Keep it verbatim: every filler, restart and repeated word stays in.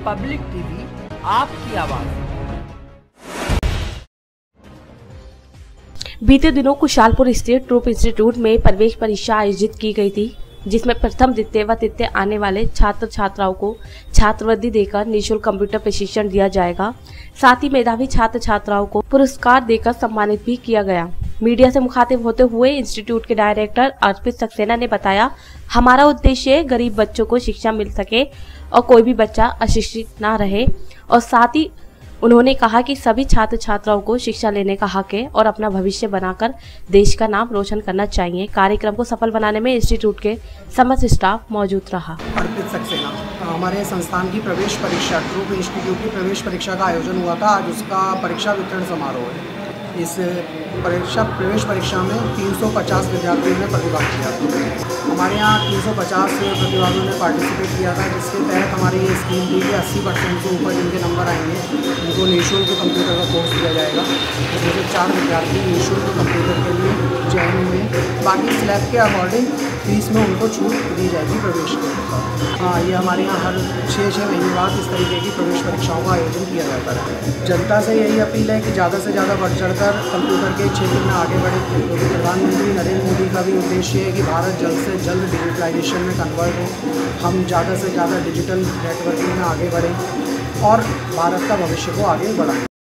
Public TV, आपकी आवाज। बीते दिनों कुशालपुर स्थित ट्रूप इंस्टीट्यूट में प्रवेश परीक्षा आयोजित की गई थी, जिसमें प्रथम द्वितीय व तृतीय आने वाले छात्र छात्राओं को छात्रवृत्ति देकर निःशुल्क कंप्यूटर प्रशिक्षण दिया जाएगा। साथ ही मेधावी छात्र छात्राओं को पुरस्कार देकर सम्मानित भी किया गया। मीडिया से मुखातिब होते हुए इंस्टीट्यूट के डायरेक्टर अर्पित सक्सेना ने बताया, हमारा उद्देश्य गरीब बच्चों को शिक्षा मिल सके और कोई भी बच्चा अशिक्षित न रहे। और साथ ही उन्होंने कहा कि सभी छात्र छात्राओं को शिक्षा लेने का हक है और अपना भविष्य बनाकर देश का नाम रोशन करना चाहिए। कार्यक्रम को सफल बनाने में इंस्टीट्यूट के समस्त स्टाफ मौजूद रहा। अर्पित सक्सेना, हमारे संस्थान की प्रवेश परीक्षा ट्रूप इंस्टीट्यूट की प्रवेश परीक्षा का आयोजन हुआ था। आज उसका परीक्षा वितरण समारोह है। इस परीक्षा प्रवेश परीक्षा में तीन सौ पचास विद्यार्थियों ने प्रतिभाग किया था। हमारे यहाँ तीन सौ पचास प्रतिभागियों ने पार्टिसिपेट किया था, जिसके तहत हमारी ये स्कीम थी कि अस्सी परसेंट से ऊपर जिनके नंबर आएंगे उनको निःशुल्क कंप्यूटर का कोर्स दिया जाएगा। इसमें से चार विद्यार्थी निःशुल्क कंप्यूटर के लिए चयन हुए। बाकी स्लैब के अकॉर्डिंग फीस में उनको छूट दी जाएगी प्रवेश के अनुसार। हाँ, ये हमारे यहाँ हर छः छः महीने बाद इस तरीके की प्रवेश परीक्षाओं का आयोजन किया जाता है। जनता से यही अपील है कि ज़्यादा से ज़्यादा बढ़ चढ़कर कंप्यूटर के क्षेत्र में आगे बढ़े, क्योंकि प्रधानमंत्री नरेंद्र मोदी का भी उद्देश्य है कि भारत जल्द से जल्द डिजिटलाइजेशन में कन्वर्ट हो, हम ज़्यादा से ज़्यादा डिजिटल नेटवर्किंग में आगे बढ़ें और भारत का भविष्य को आगे बढ़ाएं।